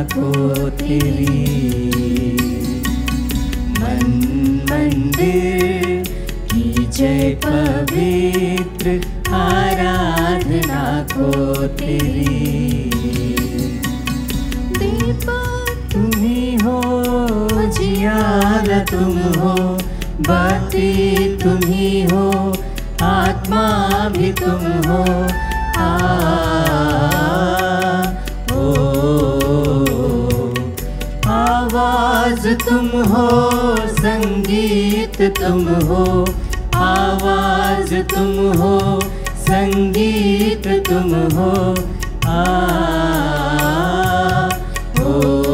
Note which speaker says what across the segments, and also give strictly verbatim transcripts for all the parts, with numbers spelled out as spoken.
Speaker 1: को तेरी, मन मंदिर की जय पवित्र आराधना को तेरी। दीपक तुम ही हो, जियारा तुम हो, बाती तुम ही हो, आत्मा भी तुम हो। आ ओ आवाज तुम हो, संगीत तुम हो, आवाज तुम हो, संगीत तुम हो। आ ओ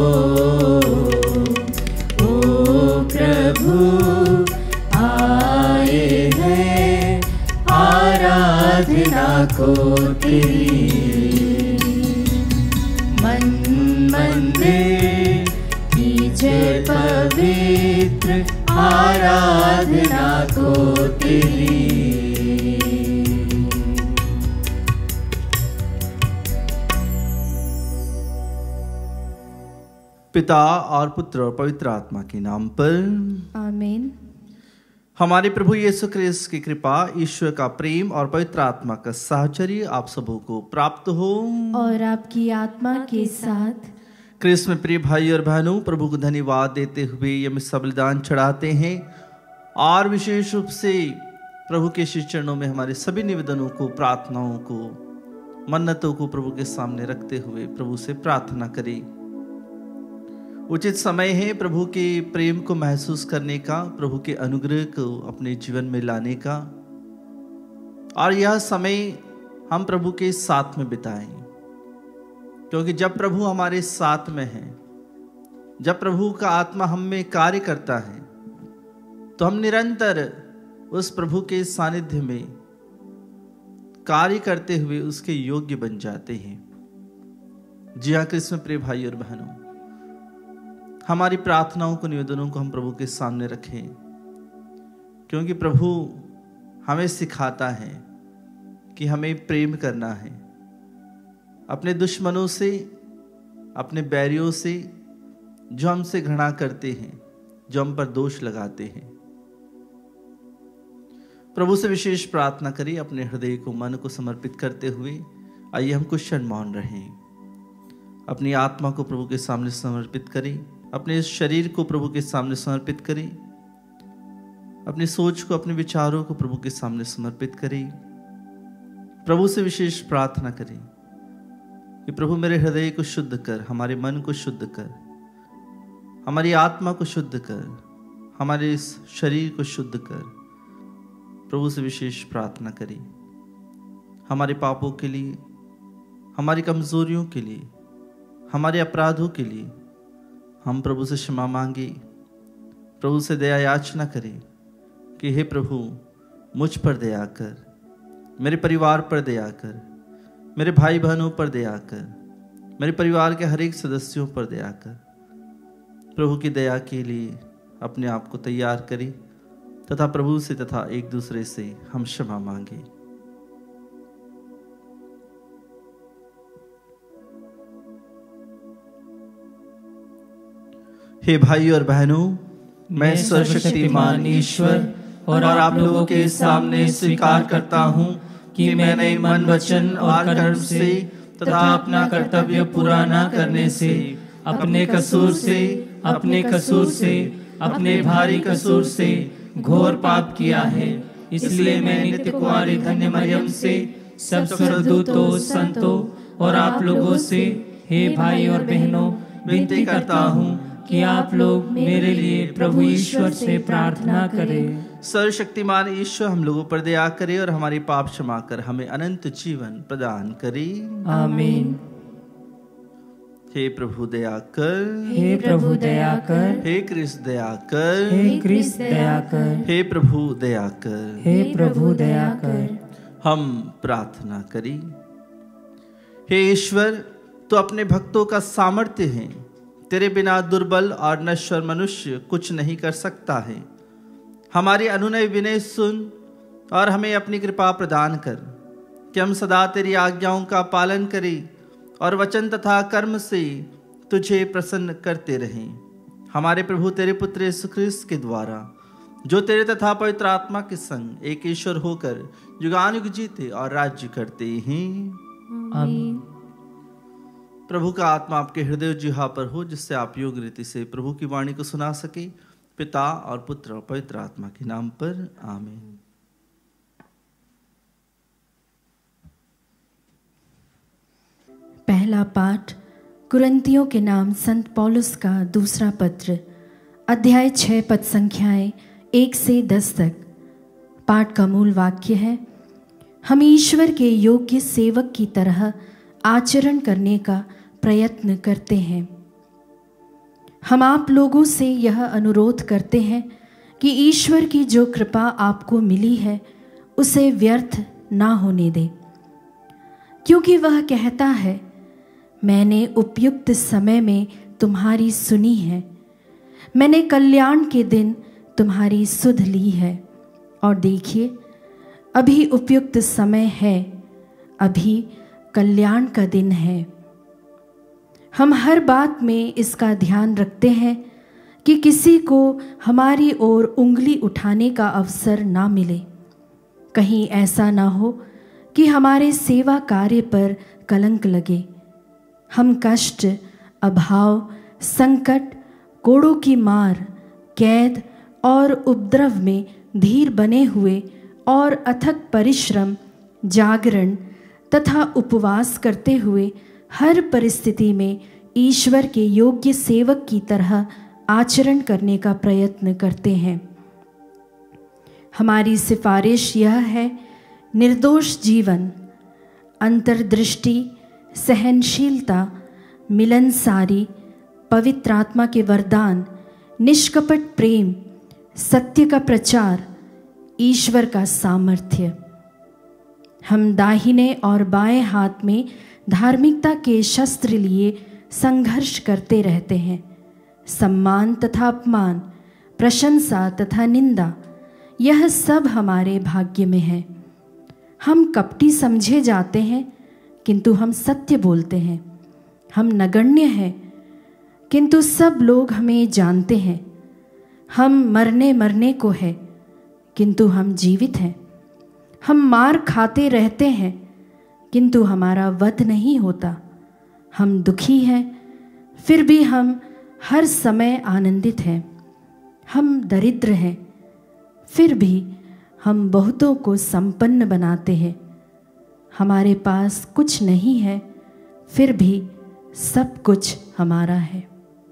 Speaker 1: ओ प्रभु आए हैं आराधना को तेरी, मन मंदिर की जय पवित्र आराधना को तेरी।
Speaker 2: पिता और पुत्र और पवित्र आत्मा के नाम पर
Speaker 3: आमीन।
Speaker 2: हमारे प्रभु यीशु क्रिस्त की कृपा, ईश्वर का प्रेम और पवित्र आत्मा का साहचर्य आप सबों को प्राप्त हो
Speaker 3: और आपकी आत्मा के साथ।
Speaker 2: क्रिस्त में प्रिय भाई और बहनों, प्रभु को धन्यवाद देते हुए ये में सब बलिदान चढ़ाते हैं और विशेष रूप से प्रभु के श्री चरणों में हमारे सभी निवेदनों को, प्रार्थनाओं को, मन्नतों को प्रभु के सामने रखते हुए प्रभु से प्रार्थना करें। उचित समय है प्रभु के प्रेम को महसूस करने का, प्रभु के अनुग्रह को अपने जीवन में लाने का, और यह समय हम प्रभु के साथ में बिताएं, क्योंकि जब प्रभु हमारे साथ में है, जब प्रभु का आत्मा हम में कार्य करता है, तो हम निरंतर उस प्रभु के सानिध्य में कार्य करते हुए उसके योग्य बन जाते हैं। जी हाँ कृष्ण प्रिय भाई और बहनों, हमारी प्रार्थनाओं को, निवेदनों को हम प्रभु के सामने रखें, क्योंकि प्रभु हमें सिखाता है कि हमें प्रेम करना है अपने दुश्मनों से, अपने बैरियों से, जो हमसे घृणा करते हैं, जो हम पर दोष लगाते हैं। प्रभु से विशेष प्रार्थना करें, अपने हृदय को, मन को समर्पित करते हुए आइए हम कुछ क्षण मौन रहें। अपनी आत्मा को प्रभु के सामने समर्पित करें, अपने शरीर को प्रभु के सामने समर्पित करें, अपनी सोच को, अपने विचारों को प्रभु के सामने समर्पित करें। प्रभु से विशेष प्रार्थना करें कि प्रभु मेरे हृदय को शुद्ध कर, हमारे मन को शुद्ध कर, हमारी आत्मा को शुद्ध कर, हमारे इस शरीर को शुद्ध कर। प्रभु से विशेष प्रार्थना करें हमारे पापों के लिए, हमारी कमजोरियों के लिए, हमारे अपराधों के लिए हम प्रभु से क्षमा मांगे, प्रभु से दया याचना करें कि हे प्रभु मुझ पर दया कर, मेरे परिवार पर दया कर, मेरे भाई बहनों पर दया कर, मेरे परिवार के हर एक सदस्यों पर दया कर। प्रभु की दया के लिए अपने आप को तैयार करें तथा प्रभु से तथा एक दूसरे से हम क्षमा मांगे। हे भाई और बहनों, मैं सर्वशक्तिमान ईश्वर और आप लोगों के सामने स्वीकार करता हूँ कि मैंने मन, वचन और कर्म से तथा अपना कर्तव्य पूरा न करने से, अपने कसूर से अपने कसूर से अपने भारी कसूर से घोर पाप किया है। इसलिए मैं नित्य कुंवारी धन्य मरियम से, सब स्वर्गदूतों, संतों और आप लोगों से, हे भाई और बहनों, विनती करता हूँ कि आप लोग मेरे लिए प्रभु ईश्वर से प्रार्थना करें। सर्वशक्तिमान ईश्वर हम लोगों पर दया करे और हमारे पाप क्षमा कर हमें अनंत जीवन प्रदान करे।
Speaker 3: आमीन।
Speaker 2: हे प्रभु दया कर,
Speaker 3: हे प्रभु दया कर,
Speaker 2: हे कृष्ण दया कर,
Speaker 3: हे कृष्ण दया कर,
Speaker 2: हे प्रभु दया कर,
Speaker 3: हे प्रभु दया कर।
Speaker 2: हम प्रार्थना करें। हे ईश्वर, तो अपने भक्तों का सामर्थ्य है, तेरे बिना दुर्बल और नश्वर मनुष्य कुछ नहीं कर सकता है। हमारी अनुनय विनय सुन और हमें अपनी कृपा प्रदान कर कि हम सदा तेरी आज्ञाओं का पालन करें और वचन तथा कर्म से तुझे प्रसन्न करते रहें। हमारे प्रभु तेरे पुत्र यीशु ख्रिस्त के द्वारा, जो तेरे तथा पवित्र आत्मा के संग एक ईश्वर होकर युगानुयुग जीते और राज्य करते हैं।
Speaker 3: आमीन।
Speaker 2: प्रभु का आत्मा आपके हृदय जिहा पर हो, जिससे आप योग्य रीति से प्रभु की वाणी को सुना सके। पिता और पुत्र और पवित्र आत्मा के नाम पर आमीन।
Speaker 4: पहला पाठ कुरिन्थियों के नाम संत पौलुस का दूसरा पत्र, अध्याय छः पद संख्याएं एक से दस तक। पाठ का मूल वाक्य है, हम ईश्वर के योग्य सेवक की तरह आचरण करने का प्रयत्न करते हैं। हम आप लोगों से यह अनुरोध करते हैं कि ईश्वर की जो कृपा आपको मिली है उसे व्यर्थ ना होने दें, क्योंकि वह कहता है, मैंने उपयुक्त समय में तुम्हारी सुनी है, मैंने कल्याण के दिन तुम्हारी सुध ली है। और देखिए, अभी उपयुक्त समय है, अभी कल्याण का दिन है। हम हर बात में इसका ध्यान रखते हैं कि किसी को हमारी ओर उंगली उठाने का अवसर ना मिले। कहीं ऐसा ना हो कि हमारे सेवा कार्य पर कलंक लगे। हम कष्ट, अभाव, संकट, कोड़ों की मार, कैद और उपद्रव में धीर बने हुए और अथक परिश्रम, जागरण तथा उपवास करते हुए हर परिस्थिति में ईश्वर के योग्य सेवक की तरह आचरण करने का प्रयत्न करते हैं। हमारी सिफारिश यह है, निर्दोष जीवन, अंतर्दृष्टि, सहनशीलता, मिलनसारी, पवित्र आत्मा के वरदान, निष्कपट प्रेम, सत्य का प्रचार, ईश्वर का सामर्थ्य। हम दाहिने और बाएं हाथ में धार्मिकता के शस्त्र लिए संघर्ष करते रहते हैं। सम्मान तथा अपमान, प्रशंसा तथा निंदा, यह सब हमारे भाग्य में है। हम कपटी समझे जाते हैं, किंतु हम सत्य बोलते हैं। हम नगण्य हैं, किंतु सब लोग हमें जानते हैं। हम मरने मरने को है, किंतु हम जीवित हैं। हम मार खाते रहते हैं, किंतु हमारा वध नहीं होता। हम दुखी हैं, फिर भी हम हर समय आनंदित हैं। हम दरिद्र हैं, फिर भी हम बहुतों को संपन्न बनाते हैं। हमारे पास कुछ नहीं है, फिर भी सब कुछ हमारा है।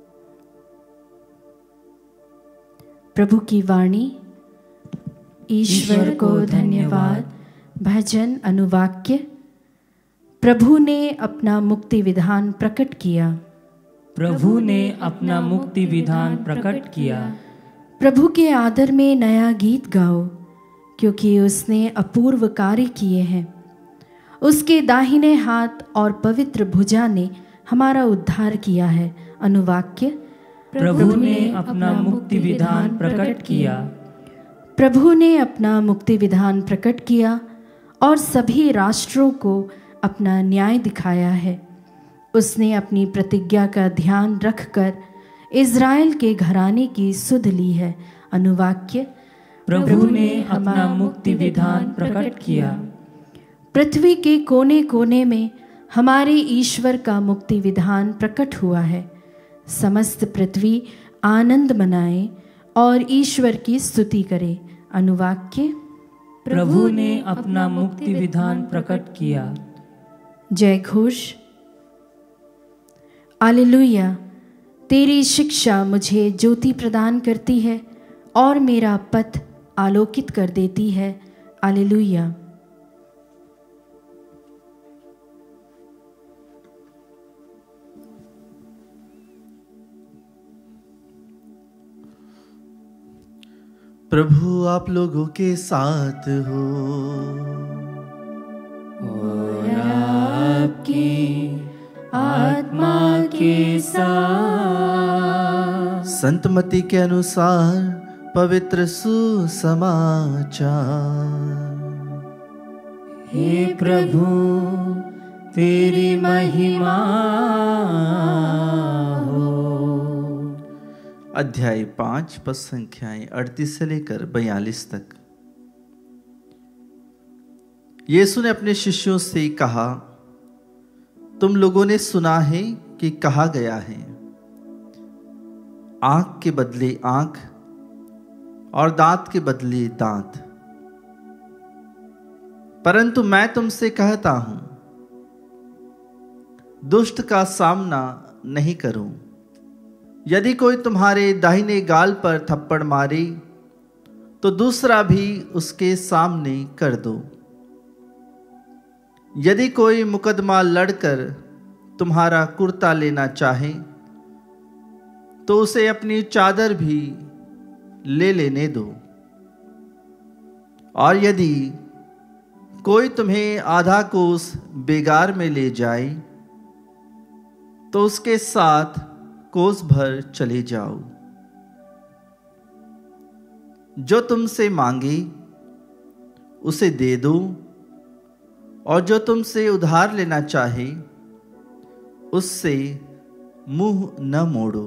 Speaker 4: प्रभु की वाणी। ईश्वर को धन्यवाद। भजन अनुवाक्य। प्रभु ने अपना मुक्ति विधान प्रकट किया।
Speaker 3: प्रभु ने अपना मुक्ति विधान प्रकट किया।
Speaker 4: प्रभु के आदर में नया गीत गाओ, क्योंकि उसने अपूर्व कार्य किए हैं। उसके दाहिने हाथ और पवित्र भुजा ने हमारा उद्धार किया है। अनुवाक्य।
Speaker 3: प्रभु ने अपना मुक्ति विधान प्रकट किया।
Speaker 4: प्रभु ने अपना मुक्ति विधान प्रकट किया और सभी राष्ट्रों को अपना न्याय दिखाया है। उसने अपनी प्रतिज्ञा का ध्यान रखकर इज़राइल के घराने की सुध ली है। अनुवाक्य।
Speaker 3: प्रभु ने अपना मुक्ति विधान प्रकट किया।
Speaker 4: पृथ्वी के कोने कोने में हमारे ईश्वर का मुक्ति विधान प्रकट हुआ है। समस्त पृथ्वी आनंद मनाए और ईश्वर की स्तुति करे। अनुवाक्य।
Speaker 3: प्रभु ने अपना मुक्ति विधान प्रकट किया।
Speaker 4: जय घोष। हालेलुया। तेरी शिक्षा मुझे ज्योति प्रदान करती है और मेरा पथ आलोकित कर देती है। हालेलुया।
Speaker 2: प्रभु आप लोगों के साथ हो
Speaker 3: और आपकी आत्मा के साथ।
Speaker 2: संत मत्ती के अनुसार पवित्र सुसमाचार।
Speaker 3: हे प्रभु तेरी महिमा
Speaker 2: अध्याय पांच पद संख्याएं अड़तीस से लेकर बयालीस तक। यीशु ने अपने शिष्यों से कहा, तुम लोगों ने सुना है कि कहा गया है, आंख के बदले आंख और दांत के बदले दांत। परंतु मैं तुमसे कहता हूं, दुष्ट का सामना नहीं करो। यदि कोई तुम्हारे दाहिने गाल पर थप्पड़ मारे तो दूसरा भी उसके सामने कर दो। यदि कोई मुकदमा लड़कर तुम्हारा कुर्ता लेना चाहे तो उसे अपनी चादर भी ले लेने दो। और यदि कोई तुम्हें आधा कोस बेगार में ले जाए तो उसके साथ कोस भर चले जाओ। जो तुमसे मांगे उसे दे दो, और जो तुमसे उधार लेना चाहे उससे मुंह न मोड़ो।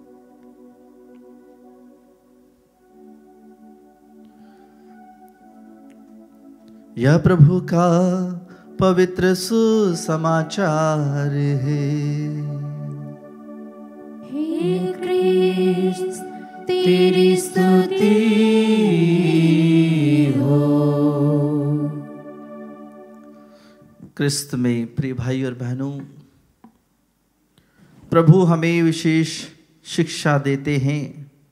Speaker 2: यह प्रभु का पवित्र सुसमाचार है।
Speaker 1: हे कृष्ण तेरी स्तुति हो।
Speaker 2: क्रिस्त में प्रिय भाई और बहनों, प्रभु हमें विशेष शिक्षा देते हैं।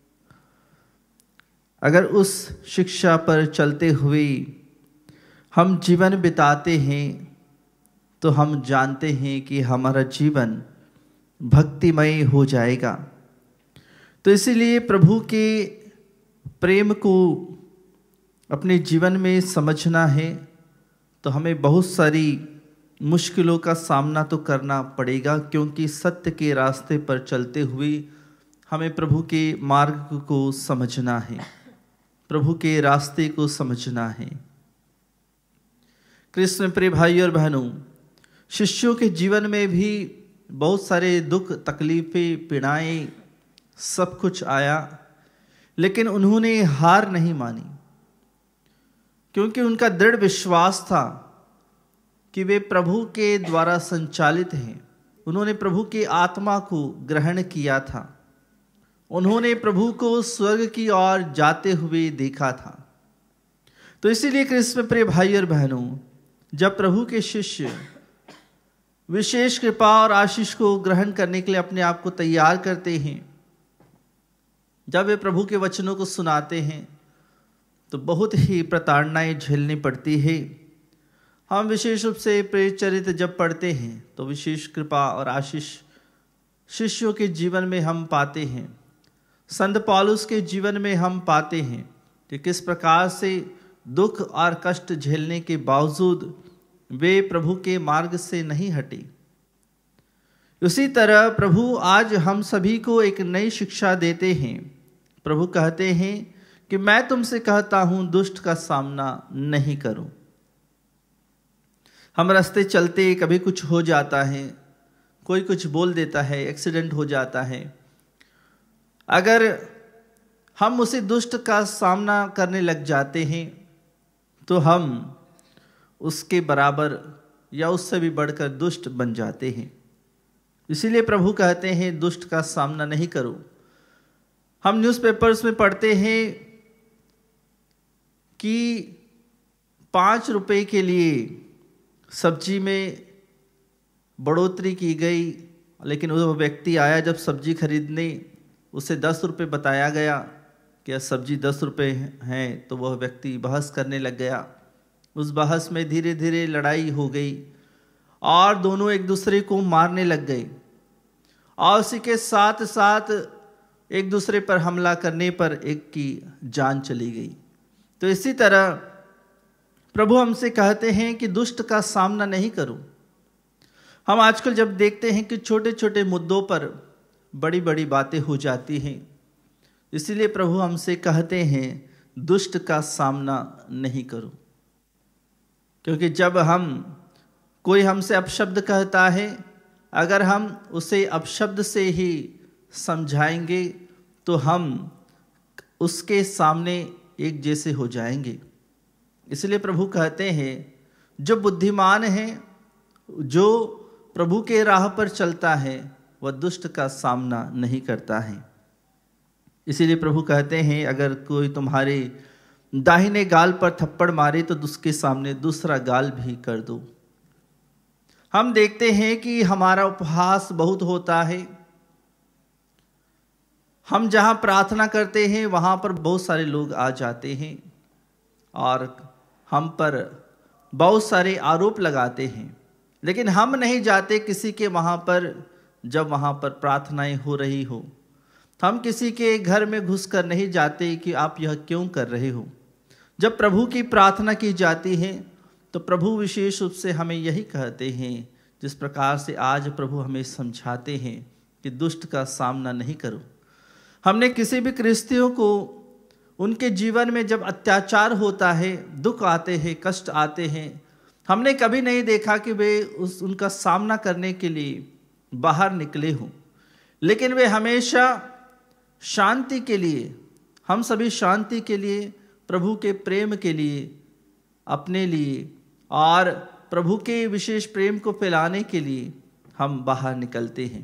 Speaker 2: अगर उस शिक्षा पर चलते हुए हम जीवन बिताते हैं तो हम जानते हैं कि हमारा जीवन भक्तिमय हो जाएगा। तो इसीलिए प्रभु के प्रेम को अपने जीवन में समझना है तो हमें बहुत सारी मुश्किलों का सामना तो करना पड़ेगा, क्योंकि सत्य के रास्ते पर चलते हुए हमें प्रभु के मार्ग को समझना है, प्रभु के रास्ते को समझना है। कृष्ण प्रिय भाई और बहनों, शिष्यों के जीवन में भी बहुत सारे दुख, तकलीफें, पीड़ाएं, सब कुछ आया, लेकिन उन्होंने हार नहीं मानी, क्योंकि उनका दृढ़ विश्वास था कि वे प्रभु के द्वारा संचालित हैं। उन्होंने प्रभु के आत्मा को ग्रहण किया था, उन्होंने प्रभु को स्वर्ग की ओर जाते हुए देखा था। तो इसीलिए कृष्ण प्रिय भाई और बहनों, जब प्रभु के शिष्य विशेष कृपा और आशीष को ग्रहण करने के लिए अपने आप को तैयार करते हैं, जब वे प्रभु के वचनों को सुनाते हैं तो बहुत ही प्रताड़नाएं झेलनी पड़ती है। हम विशेष रूप से प्रेरित चरित्र जब पढ़ते हैं तो विशेष कृपा और आशीष शिष्यों के जीवन में हम पाते हैं। संत पौलुस के जीवन में हम पाते हैं कि किस प्रकार से दुख और कष्ट झेलने के बावजूद वे प्रभु के मार्ग से नहीं हटे। उसी तरह प्रभु आज हम सभी को एक नई शिक्षा देते हैं। प्रभु कहते हैं कि मैं तुमसे कहता हूं, दुष्ट का सामना नहीं करो। हम रास्ते चलते कभी कुछ हो जाता है, कोई कुछ बोल देता है, एक्सीडेंट हो जाता है। अगर हम उसी दुष्ट का सामना करने लग जाते हैं तो हम उसके बराबर या उससे भी बढ़कर दुष्ट बन जाते हैं। इसीलिए प्रभु कहते हैं दुष्ट का सामना नहीं करो। हम न्यूज़पेपर्स में पढ़ते हैं कि पाँच रुपए के लिए सब्जी में बढ़ोतरी की गई, लेकिन वह व्यक्ति आया जब सब्जी खरीदने, उसे दस रुपये बताया गया कि यह सब्जी दस रुपये हैं, तो वह व्यक्ति बहस करने लग गया। उस बहस में धीरे धीरे लड़ाई हो गई और दोनों एक दूसरे को मारने लग गए, और उसी के साथ साथ एक दूसरे पर हमला करने पर एक की जान चली गई। तो इसी तरह प्रभु हमसे कहते हैं कि दुष्ट का सामना नहीं करो। हम आजकल जब देखते हैं कि छोटे छोटे मुद्दों पर बड़ी बड़ी बातें हो जाती हैं, इसीलिए प्रभु हमसे कहते हैं दुष्ट का सामना नहीं करो। क्योंकि जब हम कोई हमसे अपशब्द कहता है, अगर हम उसे अपशब्द से ही समझाएंगे तो हम उसके सामने एक जैसे हो जाएंगे। इसलिए प्रभु कहते हैं जो बुद्धिमान है, जो प्रभु के राह पर चलता है, वह दुष्ट का सामना नहीं करता है। इसीलिए प्रभु कहते हैं अगर कोई तुम्हारे दाहिने गाल पर थप्पड़ मारे तो उसके सामने दूसरा गाल भी कर दो। हम देखते हैं कि हमारा उपहास बहुत होता है। हम जहां प्रार्थना करते हैं वहां पर बहुत सारे लोग आ जाते हैं और हम पर बहुत सारे आरोप लगाते हैं, लेकिन हम नहीं जाते किसी के वहां पर जब वहां पर प्रार्थनाएं हो रही हो। हम किसी के घर में घुसकर नहीं जाते कि आप यह क्यों कर रहे हो। जब प्रभु की प्रार्थना की जाती है तो प्रभु विशेष रूप से हमें यही कहते हैं, जिस प्रकार से आज प्रभु हमें समझाते हैं कि दुष्ट का सामना नहीं करो। हमने किसी भी क्रिस्तियों को उनके जीवन में जब अत्याचार होता है, दुख आते हैं, कष्ट आते हैं, हमने कभी नहीं देखा कि वे उस उनका सामना करने के लिए बाहर निकले हों, लेकिन वे हमेशा शांति के लिए, हम सभी शांति के लिए, प्रभु के प्रेम के लिए, अपने लिए और प्रभु के विशेष प्रेम को फैलाने के लिए हम बाहर निकलते हैं।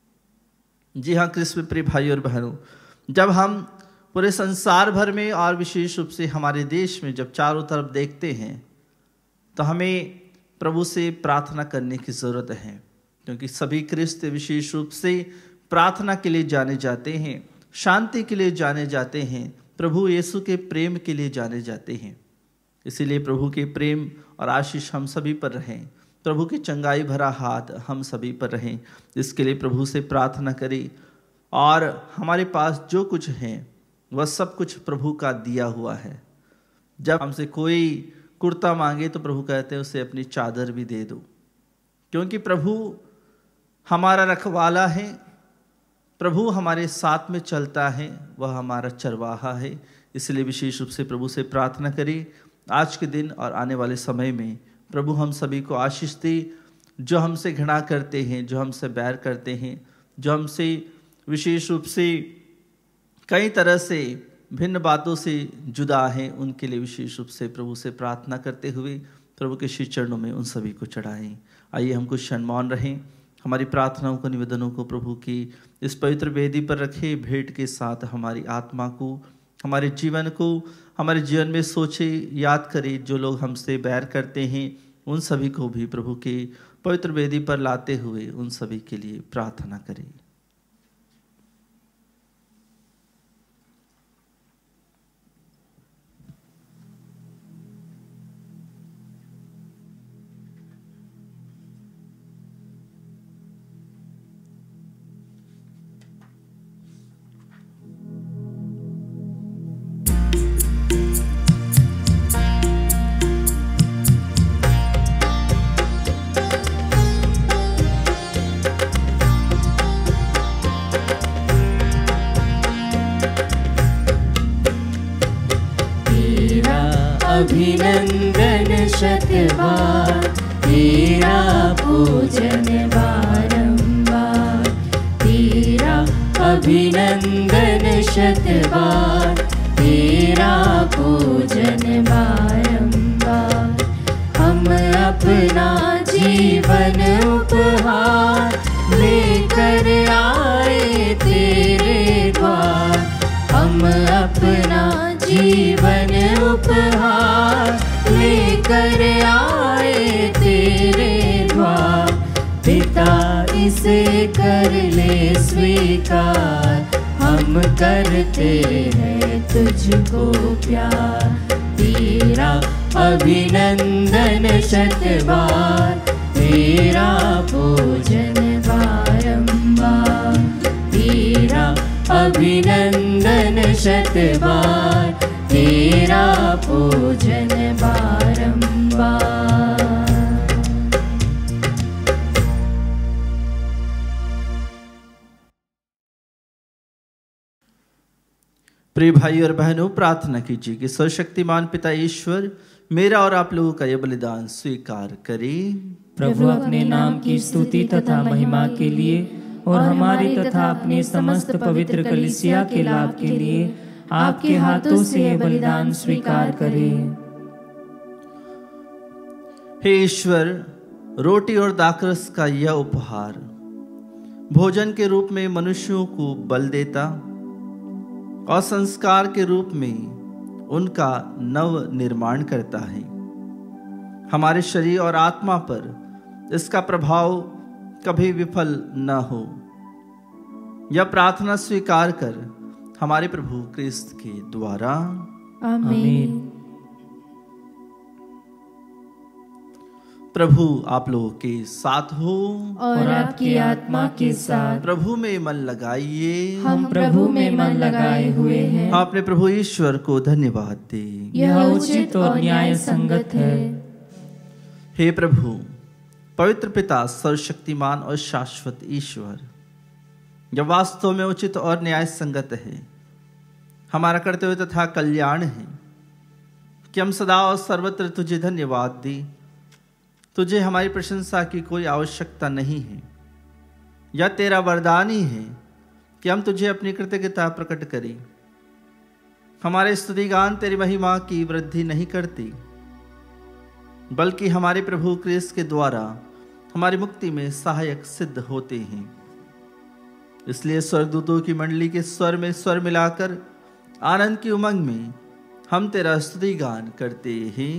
Speaker 2: जी हाँ कृष्ण प्रिय भाई और बहनों, जब हम पूरे संसार भर में और विशेष रूप से हमारे देश में जब चारों तरफ देखते हैं तो हमें प्रभु से प्रार्थना करने की ज़रूरत है, क्योंकि सभी क्रिस्ती विशेष रूप से प्रार्थना के लिए जाने जाते हैं, शांति के लिए जाने जाते हैं, प्रभु यीशु के प्रेम के लिए जाने जाते हैं। इसीलिए प्रभु के प्रेम और आशीष हम सभी पर रहें, प्रभु की चंगाई भरा हाथ हम सभी पर रहें। इसके लिए प्रभु से प्रार्थना करें और हमारे पास जो कुछ है वह सब कुछ प्रभु का दिया हुआ है। जब हमसे कोई कुर्ता मांगे तो प्रभु कहते हैं उसे अपनी चादर भी दे दो, क्योंकि प्रभु हमारा रखवाला है, प्रभु हमारे साथ में चलता है, वह हमारा चरवाहा है। इसलिए विशेष रूप से प्रभु से प्रार्थना करें आज के दिन और आने वाले समय में प्रभु हम सभी को आशीष दे। जो हमसे घृणा करते हैं, जो हमसे बैर करते हैं, जो हमसे विशेष रूप से कई तरह से भिन्न बातों से जुदा हैं, उनके लिए विशेष रूप से प्रभु से प्रार्थना करते हुए प्रभु के श्री चरणों में उन सभी को चढ़ाएं। आइए हम कुछ क्षण मौन रहें, हमारी प्रार्थनाओं को, निवेदनों को प्रभु की इस पवित्र वेदी पर रखें। भेंट के साथ हमारी आत्मा को, हमारे जीवन को, हमारे जीवन में सोचे, याद करें जो लोग हमसे बैर करते हैं उन सभी को भी प्रभु के पवित्र वेदी पर लाते हुए उन सभी के लिए प्रार्थना करें।
Speaker 1: अभिनंदन शतबार, तेरा पूजन बारंबार। तेरा अभिनंदन शतबार, तेरा पूजन बारंबार। हम अपना जीवन उपहार लेकर आए तेरे द्वार। हम अपना जीवन उपहार लेकर आए तेरे द्वार। पिता इसे कर ले स्वीकार, हम करते हैं तुझको प्यार। तेरा अभिनंदन शतबार, तेरा पूजन बारंबार। तेरा अभिनंदन शतबार, तेरा पूजन बारंबार।
Speaker 2: प्रिय भाई और बहनों, प्रार्थना कीजिए कि सर्वशक्तिमान पिता ईश्वर मेरा और आप लोगों का यह बलिदान स्वीकार करे।
Speaker 3: प्रभु अपने नाम की स्तुति तथा महिमा के लिए और हमारे तथा अपने समस्त पवित्र कलीसिया के लाभ के लिए आपके हाथों से यह बलिदान स्वीकार करें।
Speaker 2: हे ईश्वर, रोटी और दाखरस का यह उपहार भोजन के रूप में मनुष्यों को बल देता और संस्कार के रूप में उनका नव निर्माण करता है। हमारे शरीर और आत्मा पर इसका प्रभाव कभी विफल न हो। यह प्रार्थना स्वीकार कर हमारे प्रभु क्रिस्त के द्वारा।
Speaker 4: आमीन।
Speaker 2: प्रभु आप लोगों के साथ हो
Speaker 4: और आपकी आत्मा के साथ।
Speaker 2: प्रभु में मन लगाइए।
Speaker 4: हम प्रभु में मन लगाए हुए हैं।
Speaker 2: हम अपने प्रभु ईश्वर को धन्यवाद दें।
Speaker 4: यह उचित और न्याय संगत है।
Speaker 2: हे प्रभु, पवित्र पिता, सर्वशक्तिमान और शाश्वत ईश्वर, यह वास्तव में उचित और न्याय संगत है, हमारा कर्तव्य तथा कल्याण है कि हम सदा और सर्वत्र तुझे धन्यवाद दें। तुझे हमारी प्रशंसा की कोई आवश्यकता नहीं है। यह तेरा वरदान ही है कि हम तुझे अपनी कृतज्ञता प्रकट करें। हमारे स्तुतिगान तेरी महिमा की वृद्धि नहीं करती, बल्कि हमारे प्रभु क्रिस्त के द्वारा हमारी मुक्ति में सहायक सिद्ध होते हैं। इसलिए स्वर्गदूतों की मंडली के स्वर में स्वर मिलाकर आनंद की उमंग में हम तेरा स्तुतिगान करते हैं।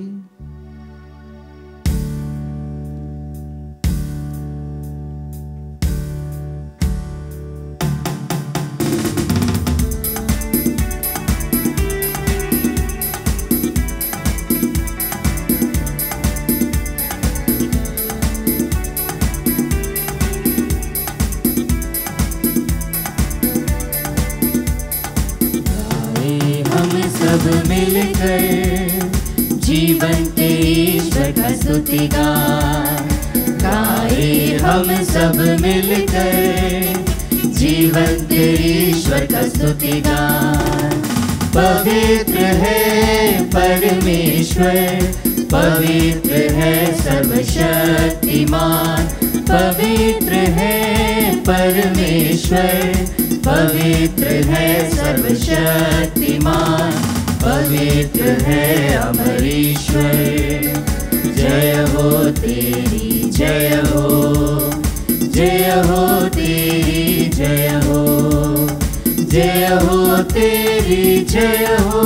Speaker 1: मिलकर जीवंत ईश्वर का स्तुतिगान गाए। हम सब मिलकर जीवंत ईश्वर का स्तुतिगान। पवित्र है परमेश्वर, पवित्र है सर्वशक्तिमान, पवित्र है परमेश्वर, पवित्र है सर्वशक्तिमान, पवित्र है अमर ईश्वर। जय हो तेरी जय हो, जय हो तेरी जय हो, जय हो तेरी जय हो।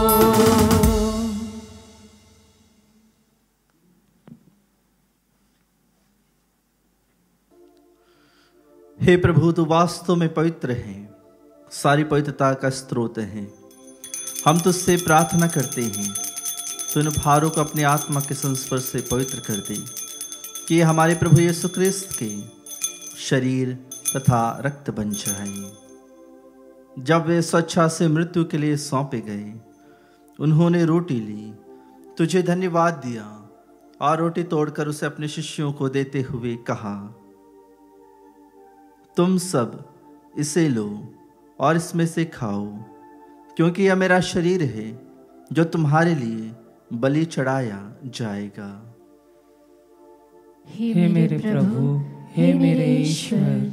Speaker 2: हे प्रभु, तू वास्तव में पवित्र है, सारी पवित्रता का स्रोत है। हम तुझसे प्रार्थना करते हैं, तू इन उपहारों को अपनी आत्मा के संस्पर्श से पवित्र कर दे, कि ये हमारे प्रभु यीशु क्रिस्त के शरीर तथा रक्त बन जाए। जब वे स्वेच्छा से मृत्यु के लिए सौंपे गए, उन्होंने रोटी ली, तुझे धन्यवाद दिया और रोटी तोड़कर उसे अपने शिष्यों को देते हुए कहा, तुम सब इसे लो और इसमें से खाओ, क्योंकि यह मेरा शरीर है जो तुम्हारे लिए बलि चढ़ाया जाएगा।
Speaker 3: हे मेरे प्रभु, हे मेरे ईश्वर।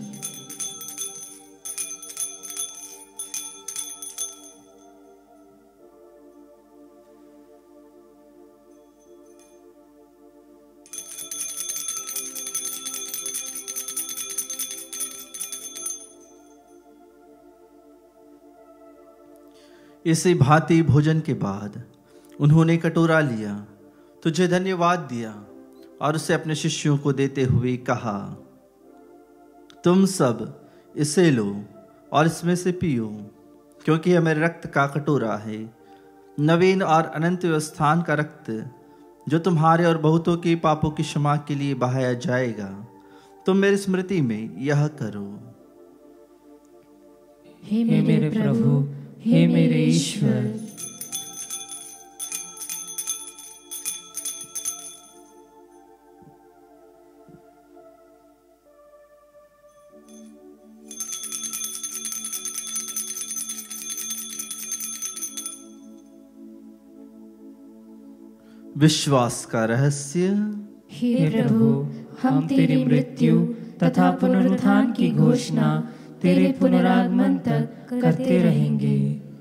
Speaker 2: इसी भांति भोजन के बाद उन्होंने कटोरा लिया, तुझे धन्यवाद दिया और उसे अपने शिष्यों को देते हुए कहा, तुम सब इसे लो और इसमें से पियो, क्योंकि यह मेरे रक्त का कटोरा है, नवीन और अनंत स्थान का रक्त, जो तुम्हारे और बहुतों के पापों की क्षमा के लिए बहाया जाएगा। तुम मेरी स्मृति में यह करो।
Speaker 3: हे मेरे प्रभु, हे मेरे ईश्वर।
Speaker 2: विश्वास का रहस्य।
Speaker 4: हे प्रभु, हम तेरी मृत्यु
Speaker 3: तथा पुनरुत्थान की घोषणा तेरे पुनरागमन तक करते रहेंगे।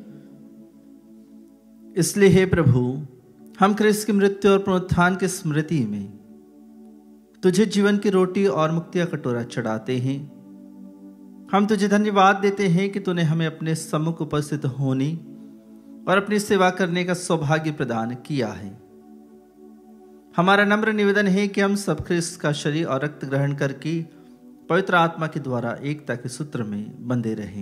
Speaker 2: इसलिए हे प्रभु, हम क्रिस्त की मृत्यु और पुनरुत्थान की स्मृति में तुझे जीवन की रोटी और मुक्ति का कटोरा चढ़ाते हैं। हम तुझे धन्यवाद देते हैं कि तूने हमें अपने सम्मुख उपस्थित होने और अपनी सेवा करने का सौभाग्य प्रदान किया है। हमारा नम्र निवेदन है कि हम सब क्रिस्त का शरीर और रक्त ग्रहण करके पवित्र आत्मा के द्वारा एकता के सूत्र में बंधे रहें।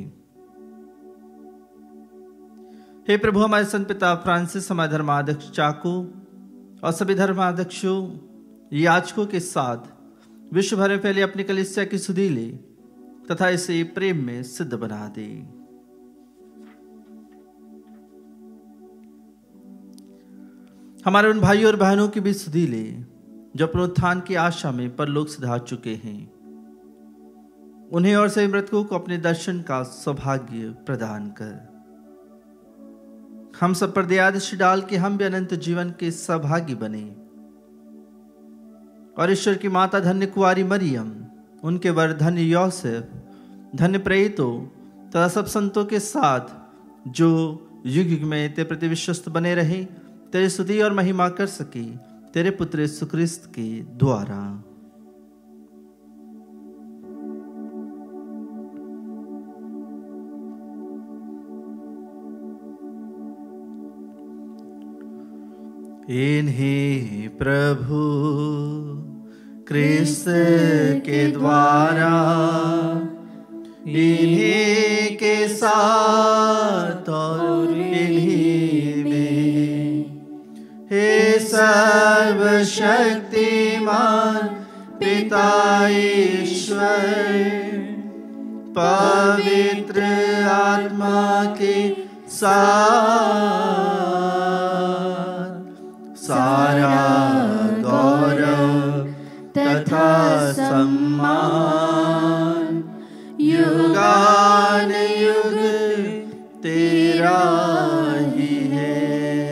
Speaker 2: हे प्रभु, हमारे संत पिता फ्रांसिस, हमारे धर्माध्यक्ष चाको और सभी धर्माध्यक्षों, याजकों के साथ विश्व भर में फैले अपनी कलीसिया की सुधि ले तथा इसे प्रेम में सिद्ध बना दे। हमारे उन भाइयों और बहनों की भी सुधि ले जो पुनरुत्थान की आशा में परलोक सिधार चुके हैं। उन्हें और सभी मृतकों को अपने दर्शन का सौभाग्य प्रदान कर हम सब पर दया दृष्टि डाल के हम भी अनंत जीवन के सहभागी बने और ईश्वर की माता धन्य कुंवारी मरियम, उनके वर धन्य यौसेफ, धन्य प्रेरितों तथा सब संतों के साथ जो युग युग में तेरे प्रति विश्वस्त बने रहे, तेरी स्तुति और महिमा कर सके तेरे पुत्र यीशु क्रिस्त के द्वारा। इन्हीं प्रभु क्रिस्त के द्वारा, इन्हीं के साथ और इन्हीं में, हे सर्वशक्तिमान पिता ईश्वर, पवित्र आत्मा के साथ सारा गौरव तथा सम्मान युगान युग तेरा ही है।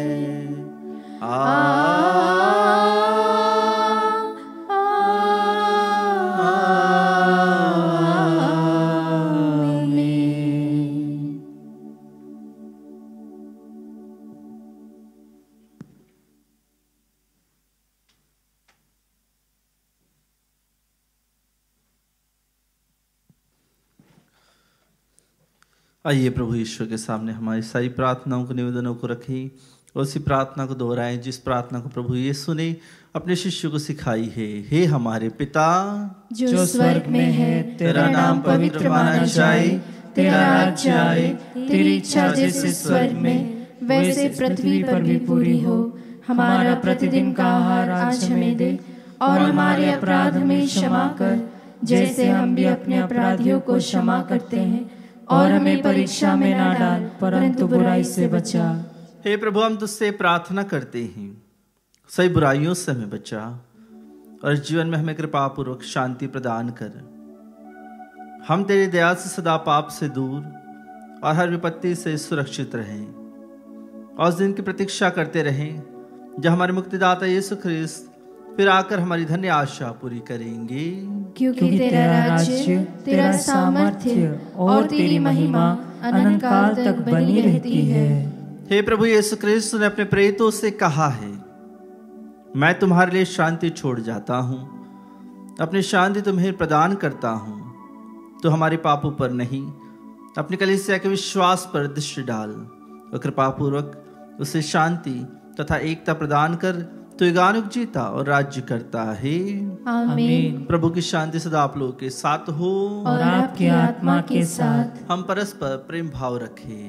Speaker 2: आइए प्रभु ईश्वर के सामने हमारी सारी प्रार्थनाओं को, निवेदनों को रखें और उसी प्रार्थना को दोहराएं जिस प्रार्थना को प्रभु यीशु ने अपने शिष्यों को सिखाई है। हे हमारे पिता
Speaker 3: जो स्वर्ग में है, तेरा नाम पवित्र माना जाए, तेरा राज्य आए, तेरी इच्छा जैसे स्वर्ग में वैसे पृथ्वी पर भी पूरी हो। हमारा प्रतिदिन का आहार आज हमें दे और हमारे अपराध में क्षमा कर जैसे हम भी अपने अपराधियों को क्षमा करते हैं, और हमें परीक्षा में ना डाल परंतु बुराई से बचा।
Speaker 2: हे प्रभु, हम तुझसे प्रार्थना करते हैं सही बुराइयों से हमें बचा और इस जीवन में हमें कृपा पूर्वक शांति प्रदान कर। हम तेरी दया से सदा पाप से दूर और हर विपत्ति से सुरक्षित रहें और उस दिन की प्रतीक्षा करते रहें जब हमारे मुक्तिदाता यीशु ख्रिस्त फिर आकर हमारी धन्य आशा पूरी करेंगे।
Speaker 3: क्योंकि तेरा राज्य, तेरा सामर्थ्य और तेरी महिमा अनंत काल तक बनी रहती है।
Speaker 2: हे प्रभु यीशु क्रिस्त ने अपने प्रेरितों से कहा है, मैं तुम्हारे लिए शांति छोड़ जाता हूँ, अपनी शांति तुम्हें प्रदान करता हूँ। तो हमारे पापों पर नहीं, अपनी कलीसिया के विश्वास पर दृष्टि डाल और कृपा पूर्वक उसे शांति तथा एकता प्रदान कर तो युगानुग जीता और राज्य करता है।
Speaker 3: आमीन।
Speaker 2: प्रभु की शांति सदा आप लोगों के साथ हो
Speaker 3: और आपकी आत्मा के साथ।
Speaker 2: हम परस्पर प्रेम भाव रखें।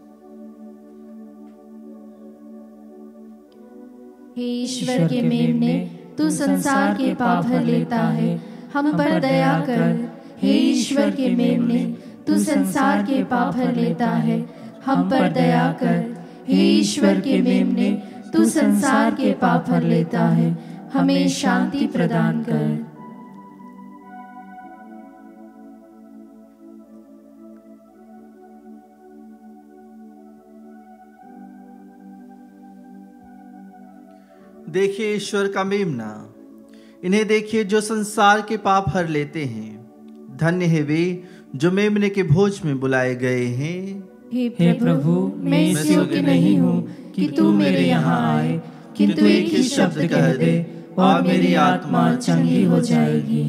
Speaker 4: हे ईश्वर के मेमने, तू संसार के पाप हर लेता है, हम पर दया कर। हे ईश्वर के मेमने, तू संसार के पाप हर लेता है, हम पर दया कर। हे ईश्वर के मेमने, तू संसार के पाप हर लेता है, हमें शांति प्रदान कर।
Speaker 2: देखिए ईश्वर का मेमना, इन्हें देखिए जो संसार के पाप हर लेते हैं। धन्य है वे जो मेमने के भोज में बुलाए गए हैं।
Speaker 3: हे प्रभु, मैं इस योग्य नहीं हूँ कि तू मेरे यहाँ आए, किंतु एक ही शब्द कह दे और मेरी आत्मा चंगी हो जाएगी।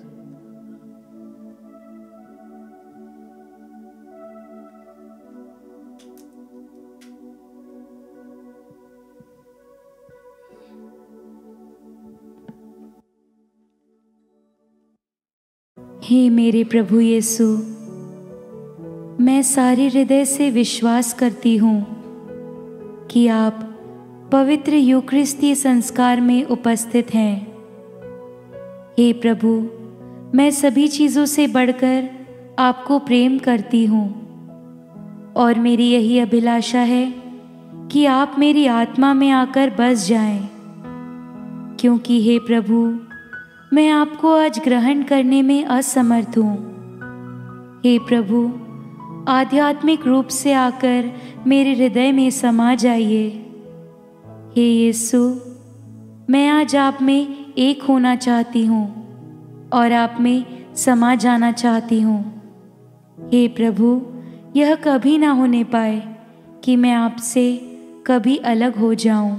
Speaker 5: हे मेरे प्रभु यीशु, मैं सारे हृदय से विश्वास करती हूँ कि आप पवित्र यूकरिस्ती संस्कार में उपस्थित हैं। हे प्रभु, मैं सभी चीज़ों से बढ़कर आपको प्रेम करती हूँ और मेरी यही अभिलाषा है कि आप मेरी आत्मा में आकर बस जाएं, क्योंकि हे प्रभु, मैं आपको आज ग्रहण करने में असमर्थ हूँ। हे प्रभु, आध्यात्मिक रूप से आकर मेरे हृदय में समा जाइए। हे यीशु, मैं आज आप में एक होना चाहती हूँ और आप में समा जाना चाहती हूँ। हे प्रभु, यह कभी ना होने पाए कि मैं आपसे कभी अलग हो जाऊं।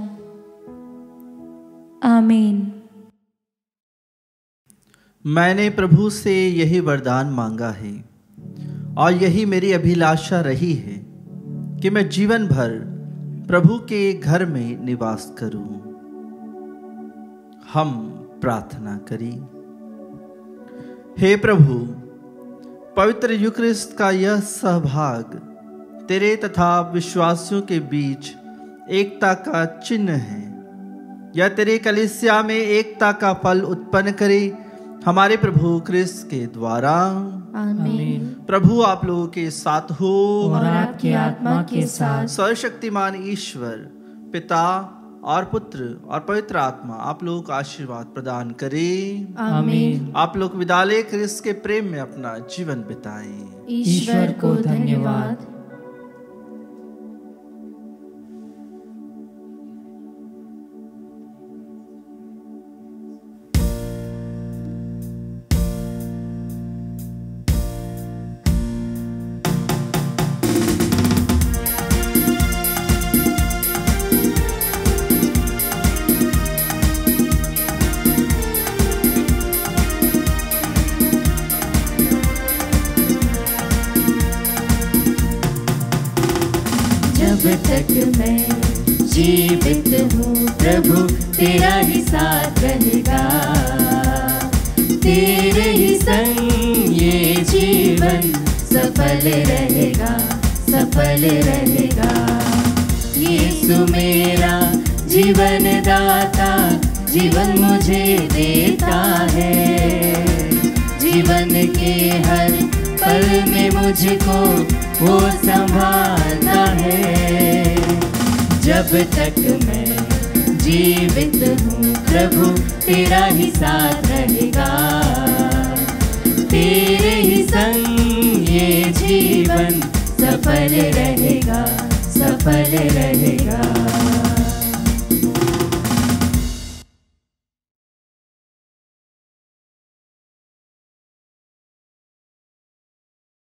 Speaker 5: आमीन।
Speaker 2: मैंने प्रभु से यही वरदान मांगा है और यही मेरी अभिलाषा रही है कि मैं जीवन भर प्रभु के घर में निवास करूं। हम प्रार्थना करें। हे प्रभु, पवित्र यूकरिस्ट का यह सहभाग तेरे तथा विश्वासियों के बीच एकता का चिन्ह है। यह तेरे कलीसिया में एकता का फल उत्पन्न करे, हमारे प्रभु क्रिस्त के द्वारा।
Speaker 3: आमीन।
Speaker 2: प्रभु आप लोगों के साथ हो
Speaker 3: और आपकी आत्मा के साथ।
Speaker 2: सर्वशक्तिमान ईश्वर पिता और पुत्र और पवित्र आत्मा आप लोगों को आशीर्वाद प्रदान करे।
Speaker 3: आमीन।
Speaker 2: आप लोग विदाले क्रिस्त के प्रेम में अपना जीवन बिताएं।
Speaker 3: ईश्वर को धन्यवाद। जब तक मैं जीवित हूँ प्रभु तेरा ही साथ रहेगा, तेरे ही संग ये जीवन सफल रहेगा, सफल रहेगा। यीशु मेरा जीवन दाता जीवन मुझे देता है, जीवन के हर पल में मुझको वो संभालता है। जब तक मैं जीवित हूँ प्रभु तेरा ही साथ रहेगा, तेरे ही संग ये जीवन सफल रहेगा, सफल रहेगा।